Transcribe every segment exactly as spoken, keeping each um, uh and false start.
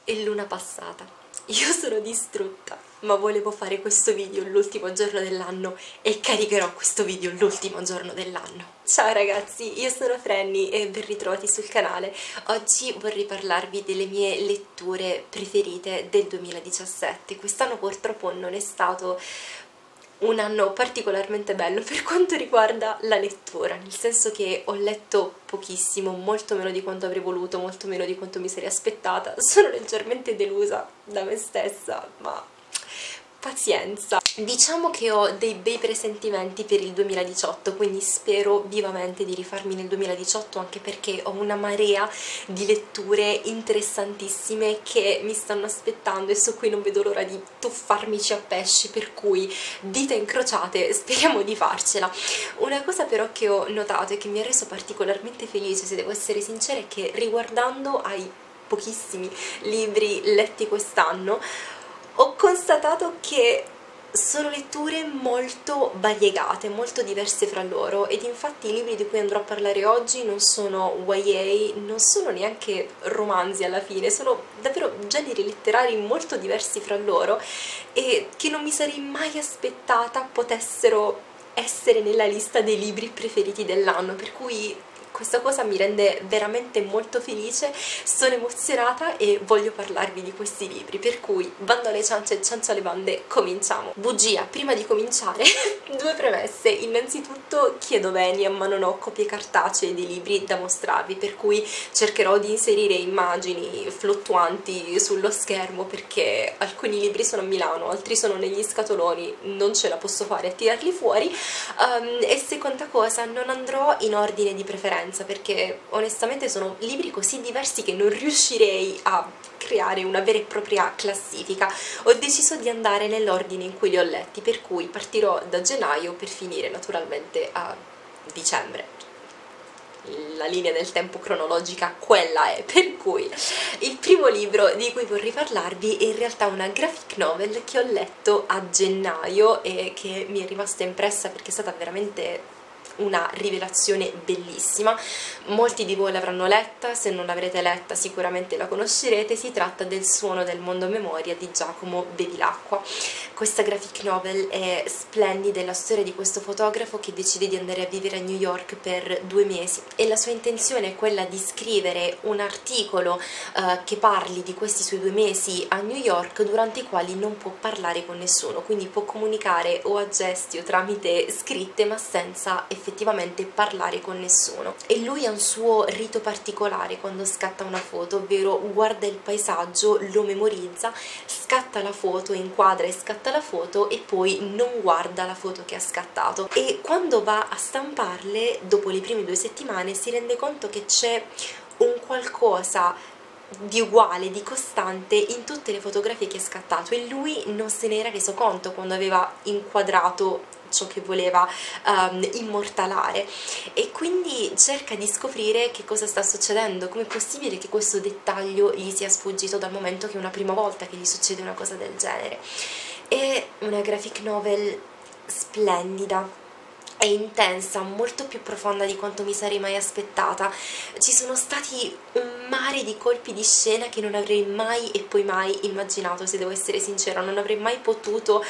è luna passata. Io sono distrutta, ma volevo fare questo video l'ultimo giorno dell'anno e caricherò questo video l'ultimo giorno dell'anno. Ciao ragazzi, io sono Franny e ben ritrovati sul canale. Oggi vorrei parlarvi delle mie letture preferite del duemiladiciassette. Quest'anno purtroppo non è stato un anno particolarmente bello per quanto riguarda la lettura, nel senso che ho letto pochissimo, molto meno di quanto avrei voluto, molto meno di quanto mi sarei aspettata. Sono leggermente delusa da me stessa, ma pazienza. Diciamo che ho dei bei presentimenti per il duemiladiciotto, quindi spero vivamente di rifarmi nel duemiladiciotto, anche perché ho una marea di letture interessantissime che mi stanno aspettando e su cui non vedo l'ora di tuffarmici a pesci, per cui dita incrociate, speriamo di farcela. Una cosa però che ho notato e che mi ha reso particolarmente felice, se devo essere sincera, è che riguardando ai pochissimi libri letti quest'anno ho constatato che sono letture molto variegate, molto diverse fra loro, ed infatti i libri di cui andrò a parlare oggi non sono Y A, non sono neanche romanzi alla fine, sono davvero generi letterari molto diversi fra loro e che non mi sarei mai aspettata potessero essere nella lista dei libri preferiti dell'anno, per cui questa cosa mi rende veramente molto felice, sono emozionata e voglio parlarvi di questi libri, per cui bando alle ciance e ciance alle bande, cominciamo. Bugia, prima di cominciare due premesse. Innanzitutto chiedo venia, ma non ho copie cartacee dei libri da mostrarvi, per cui cercherò di inserire immagini fluttuanti sullo schermo, perché alcuni libri sono a Milano, altri sono negli scatoloni, non ce la posso fare a tirarli fuori. Um, e seconda cosa, non andrò in ordine di preferenza, perché onestamente sono libri così diversi che non riuscirei a creare una vera e propria classifica. Ho deciso di andare nell'ordine in cui li ho letti, per cui partirò da gennaio per finire naturalmente a dicembre. La linea del tempo cronologica quella è, per cui il primo libro di cui vorrei parlarvi è in realtà una graphic novel che ho letto a gennaio e che mi è rimasta impressa perché è stata veramente una rivelazione bellissima. Molti di voi l'avranno letta, se non l'avrete letta sicuramente la conoscerete. Si tratta del Suono del mondo a memoria di Giacomo Bevilacqua. Questa graphic novel è splendida, è la storia di questo fotografo che decide di andare a vivere a New York per due mesi e la sua intenzione è quella di scrivere un articolo uh, che parli di questi suoi due mesi a New York, durante i quali non può parlare con nessuno, quindi può comunicare o a gesti o tramite scritte, ma senza effettivamente effettivamente parlare con nessuno. E lui ha un suo rito particolare quando scatta una foto, ovvero guarda il paesaggio, lo memorizza, scatta la foto, inquadra e scatta la foto e poi non guarda la foto che ha scattato, e quando va a stamparle dopo le prime due settimane si rende conto che c'è un qualcosa di uguale, di costante in tutte le fotografie che ha scattato, e lui non se ne era reso conto quando aveva inquadrato ciò che voleva um, immortalare, e quindi cerca di scoprire che cosa sta succedendo, com'è possibile che questo dettaglio gli sia sfuggito, dal momento che è una prima volta che gli succede una cosa del genere. È una graphic novel splendida, è intensa, molto più profonda di quanto mi sarei mai aspettata. Ci sono stati un mare di colpi di scena che non avrei mai e poi mai immaginato, se devo essere sincera. Non avrei mai potuto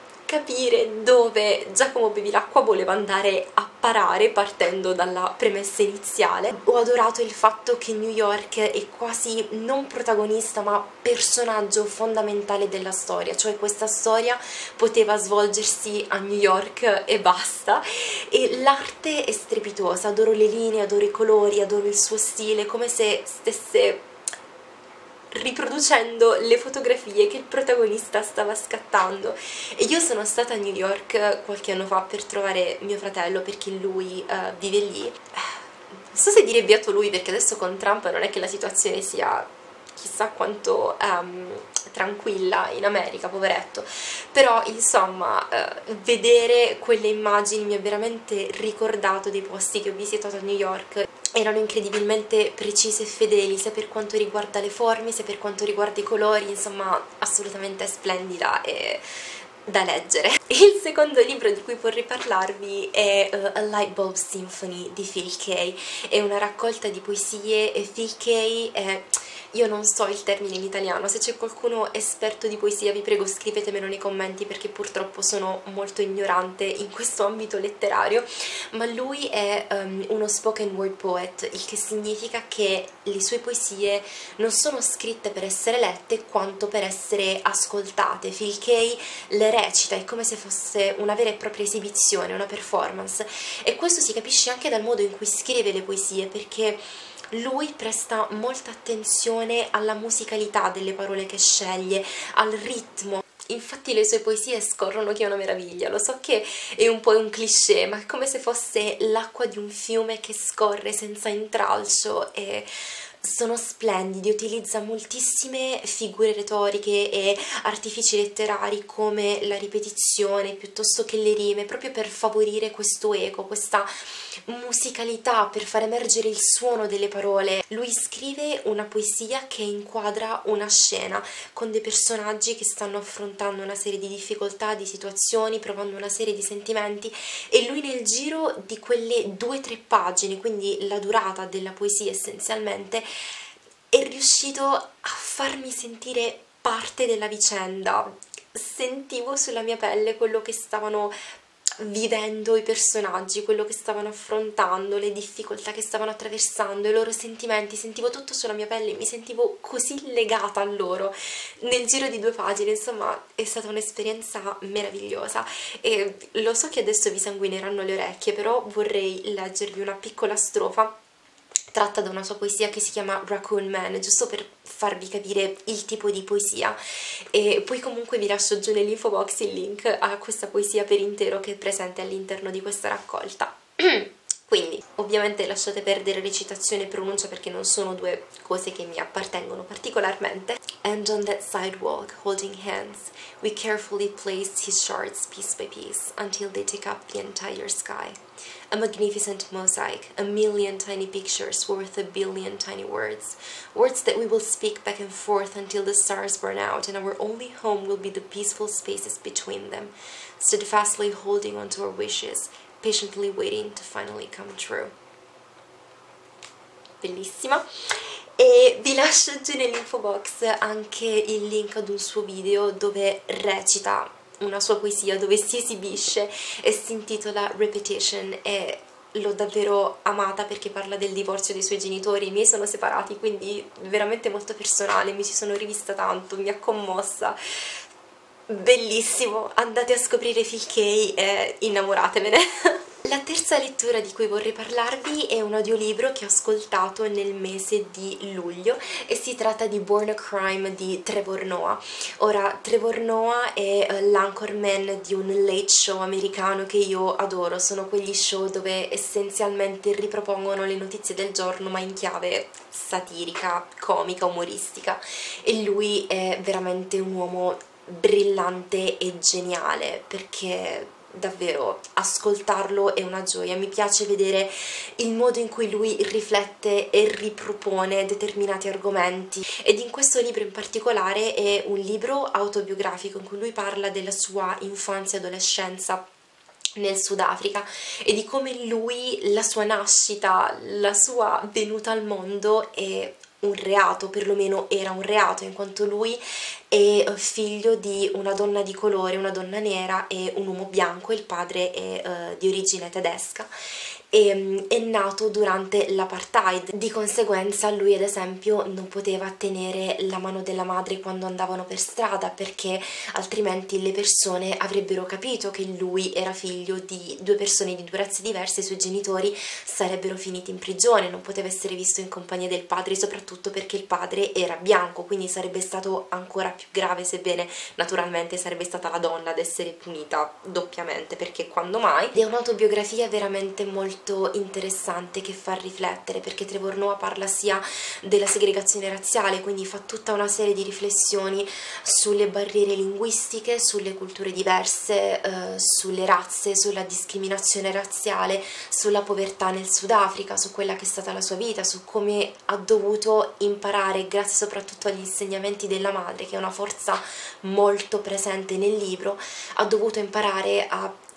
capire dove Giacomo Bevilacqua voleva andare a parare partendo dalla premessa iniziale. Ho adorato il fatto che New York è quasi non protagonista ma personaggio fondamentale della storia, cioè questa storia poteva svolgersi a New York e basta, e l'arte è strepitosa, adoro le linee, adoro i colori, adoro il suo stile, come se stesse riproducendo le fotografie che il protagonista stava scattando. E io sono stata a New York qualche anno fa per trovare mio fratello, perché lui uh, vive lì. Non so se dire beato lui, perché adesso con Trump non è che la situazione sia chissà quanto um, tranquilla in America, poveretto, però insomma uh, vedere quelle immagini mi ha veramente ricordato dei posti che ho visitato a New York. Erano incredibilmente precise e fedeli, sia per quanto riguarda le forme, sia per quanto riguarda i colori, insomma assolutamente splendida e da leggere. Il secondo libro di cui vorrei parlarvi è uh, A Light Bulb Symphony di Phil Kay. È una raccolta di poesie e Phil Kay è Io non so il termine in italiano, se c'è qualcuno esperto di poesia vi prego scrivetemelo nei commenti perché purtroppo sono molto ignorante in questo ambito letterario, ma lui è um, uno spoken word poet, il che significa che le sue poesie non sono scritte per essere lette quanto per essere ascoltate. Phil Kay le recita, è come se fosse una vera e propria esibizione, una performance, e questo si capisce anche dal modo in cui scrive le poesie, perché lui presta molta attenzione alla musicalità delle parole che sceglie, al ritmo. Infatti le sue poesie scorrono che è una meraviglia. Lo so che è un po' un cliché, ma è come se fosse l'acqua di un fiume che scorre senza intralcio, e sono splendidi. Utilizza moltissime figure retoriche e artifici letterari come la ripetizione piuttosto che le rime, proprio per favorire questo eco, questa musicalità, per far emergere il suono delle parole. Lui scrive una poesia che inquadra una scena con dei personaggi che stanno affrontando una serie di difficoltà, di situazioni, provando una serie di sentimenti, e lui nel giro di quelle due o tre pagine, quindi la durata della poesia essenzialmente, è riuscito a farmi sentire parte della vicenda. Sentivo sulla mia pelle quello che stavano vivendo i personaggi, quello che stavano affrontando, le difficoltà che stavano attraversando, i loro sentimenti, sentivo tutto sulla mia pelle, mi sentivo così legata a loro nel giro di due pagine. Insomma, è stata un'esperienza meravigliosa, e lo so che adesso vi sanguineranno le orecchie, però vorrei leggervi una piccola strofa tratta da una sua poesia che si chiama Raccoon Man, giusto per farvi capire il tipo di poesia, e poi comunque vi lascio giù nell'info box il link a questa poesia per intero che è presente all'interno di questa raccolta. Quindi, ovviamente lasciate perdere recitazione e pronuncia perché non sono due cose che mi appartengono particolarmente. And on that sidewalk, holding hands, we carefully placed his shards piece by piece until they take up the entire sky. A magnificent mosaic, a million tiny pictures worth a billion tiny words. Words that we will speak back and forth until the stars burn out and our only home will be the peaceful spaces between them, steadfastly holding on to our wishes, patiently waiting to finally come true. Bellissima. E vi lascio giù nell'info box anche il link ad un suo video dove recita una sua poesia, dove si esibisce, e si intitola Repetition, e l'ho davvero amata perché parla del divorzio dei suoi genitori. I miei sono separati, quindi veramente molto personale, mi ci sono rivista tanto, mi ha commossa. Bellissimo, andate a scoprire Phil Kay e innamoratevene. La terza lettura di cui vorrei parlarvi è un audiolibro che ho ascoltato nel mese di luglio, e si tratta di Born a Crime di Trevor Noah. Ora, Trevor Noah è l'anchorman di un late show americano che io adoro. Sono quegli show dove essenzialmente ripropongono le notizie del giorno ma in chiave satirica, comica, umoristica, e lui è veramente un uomo brillante e geniale, perché davvero ascoltarlo è una gioia. Mi piace vedere il modo in cui lui riflette e ripropone determinati argomenti, ed in questo libro in particolare è un libro autobiografico in cui lui parla della sua infanzia e adolescenza nel Sudafrica e di come lui, la sua nascita, la sua venuta al mondo è un reato, perlomeno era un reato, in quanto lui è figlio di una donna di colore, una donna nera e un uomo bianco. Il padre è uh, di origine tedesca e um, è nato durante l'apartheid. Di conseguenza lui, ad esempio, non poteva tenere la mano della madre quando andavano per strada, perché altrimenti le persone avrebbero capito che lui era figlio di due persone di due razze diverse, i suoi genitori sarebbero finiti in prigione. Non poteva essere visto in compagnia del padre, soprattutto perché il padre era bianco, quindi sarebbe stato ancora più grave, sebbene naturalmente sarebbe stata la donna ad essere punita doppiamente, perché quando mai. Ed è un'autobiografia veramente molto interessante che fa riflettere, perché Trevor Noah parla sia della segregazione razziale, quindi fa tutta una serie di riflessioni sulle barriere linguistiche, sulle culture diverse, eh, sulle razze, sulla discriminazione razziale, sulla povertà nel Sudafrica, su quella che è stata la sua vita, su come ha dovuto imparare, grazie soprattutto agli insegnamenti della madre, che è una forza molto presente nel libro, ha dovuto imparare a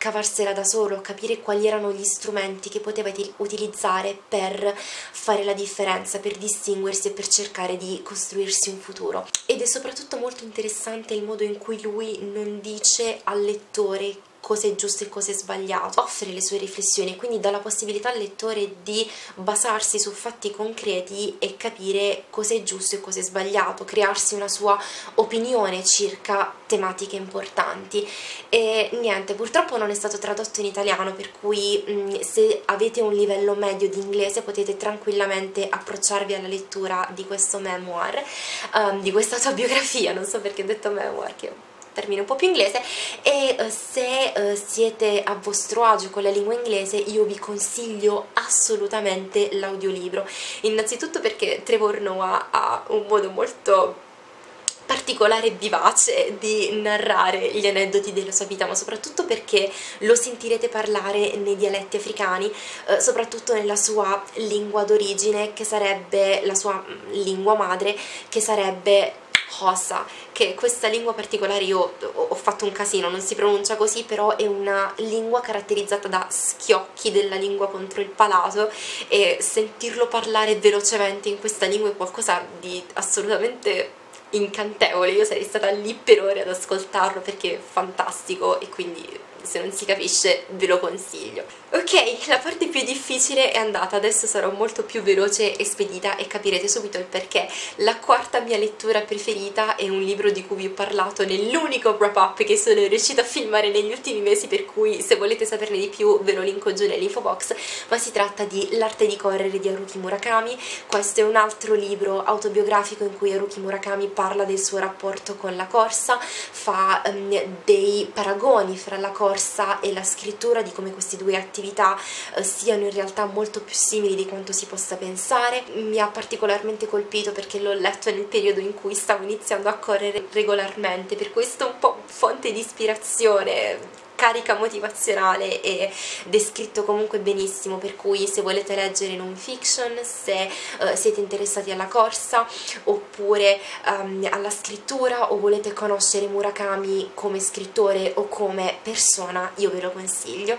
cavarsela da solo, capire quali erano gli strumenti che poteva utilizzare per fare la differenza, per distinguersi e per cercare di costruirsi un futuro. Ed è soprattutto molto interessante il modo in cui lui non dice al lettore cosa è giusto e cosa è sbagliato, offre le sue riflessioni, quindi dà la possibilità al lettore di basarsi su fatti concreti e capire cosa è giusto e cosa è sbagliato, crearsi una sua opinione circa tematiche importanti. E niente, purtroppo non è stato tradotto in italiano, per cui mh, se avete un livello medio di inglese potete tranquillamente approcciarvi alla lettura di questo memoir, um, di questa autobiografia, non so perché ho detto memoir, che termine un po' più inglese, e uh, se uh, siete a vostro agio con la lingua inglese io vi consiglio assolutamente l'audiolibro, innanzitutto perché Trevor Noah ha un modo molto particolare e vivace di narrare gli aneddoti della sua vita, ma soprattutto perché lo sentirete parlare nei dialetti africani, eh, soprattutto nella sua lingua d'origine, che sarebbe la sua lingua madre, che sarebbe Xhosa, che questa lingua particolare io ho fatto un casino, non si pronuncia così, però è una lingua caratterizzata da schiocchi della lingua contro il palato, e sentirlo parlare velocemente in questa lingua è qualcosa di assolutamente incantevole. Io sarei stata lì per ore ad ascoltarlo perché è fantastico, e quindi se non si capisce ve lo consiglio. Ok, la parte più difficile è andata, adesso sarò molto più veloce e spedita e capirete subito il perché. La quarta mia lettura preferita è un libro di cui vi ho parlato nell'unico wrap up che sono riuscita a filmare negli ultimi mesi, per cui se volete saperne di più ve lo linko giù nell'info box, ma si tratta di L'arte di correre di Haruki Murakami. Questo è un altro libro autobiografico in cui Haruki Murakami parla del suo rapporto con la corsa, fa um, dei paragoni fra la corsa e la scrittura, di come queste due attività eh, siano in realtà molto più simili di quanto si possa pensare. Mi ha particolarmente colpito perché l'ho letto nel periodo in cui stavo iniziando a correre regolarmente, per questo un po' fonte di ispirazione, carica motivazionale, e descritto comunque benissimo, per cui se volete leggere non fiction, se uh, siete interessati alla corsa oppure um, alla scrittura, o volete conoscere Murakami come scrittore o come persona, io ve lo consiglio.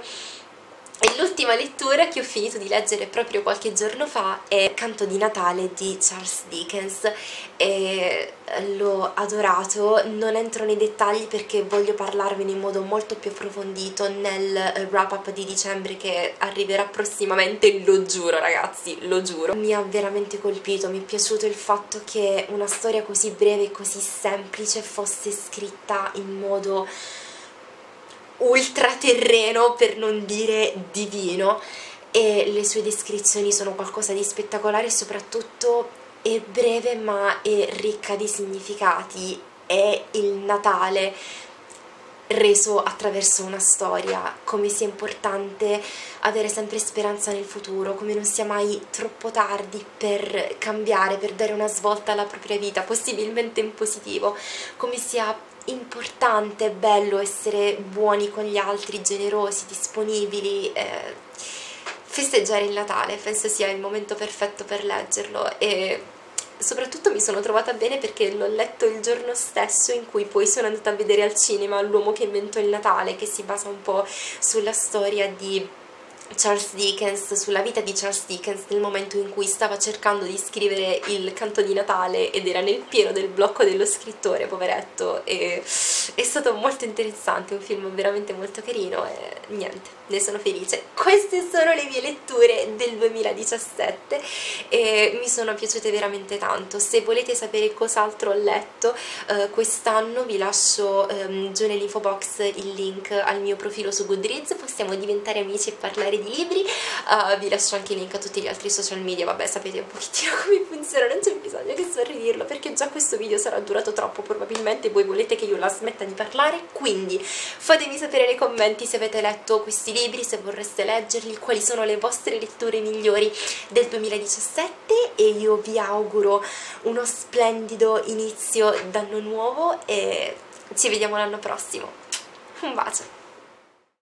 E l'ultima lettura che ho finito di leggere proprio qualche giorno fa è Canto di Natale di Charles Dickens, e l'ho adorato. Non entro nei dettagli perché voglio parlarvene in modo molto più approfondito nel wrap up di dicembre che arriverà prossimamente, lo giuro ragazzi, lo giuro. Mi ha veramente colpito, mi è piaciuto il fatto che una storia così breve e così semplice fosse scritta in modo ultraterreno, per non dire divino, e le sue descrizioni sono qualcosa di spettacolare, e soprattutto è breve ma è ricca di significati. È il Natale reso attraverso una storia, come sia importante avere sempre speranza nel futuro, come non sia mai troppo tardi per cambiare, per dare una svolta alla propria vita, possibilmente in positivo, come sia importante, bello essere buoni con gli altri, generosi, disponibili. eh, festeggiare il Natale penso sia il momento perfetto per leggerlo, e soprattutto mi sono trovata bene perché l'ho letto il giorno stesso in cui poi sono andata a vedere al cinema L'uomo che inventò il Natale, che si basa un po' sulla storia di Charles Dickens, sulla vita di Charles Dickens nel momento in cui stava cercando di scrivere il Canto di Natale ed era nel pieno del blocco dello scrittore, poveretto, e è stato molto interessante, un film veramente molto carino, e niente, ne sono felice. Queste sono le mie letture del duemiladiciassette e mi sono piaciute veramente tanto. Se volete sapere cos'altro ho letto eh, quest'anno vi lascio ehm, giù nell'info box il link al mio profilo su Goodreads, possiamo diventare amici e parlare di libri. Uh, vi lascio anche il link a tutti gli altri social media, vabbè sapete un pochettino come funziona, non c'è bisogno che sto a ridirlo perché già questo video sarà durato troppo, probabilmente voi volete che io la smetta di parlare, quindi fatemi sapere nei commenti se avete letto questi libri, se vorreste leggerli, quali sono le vostre letture migliori del duemiladiciassette, e io vi auguro uno splendido inizio d'anno nuovo e ci vediamo l'anno prossimo. Un bacio!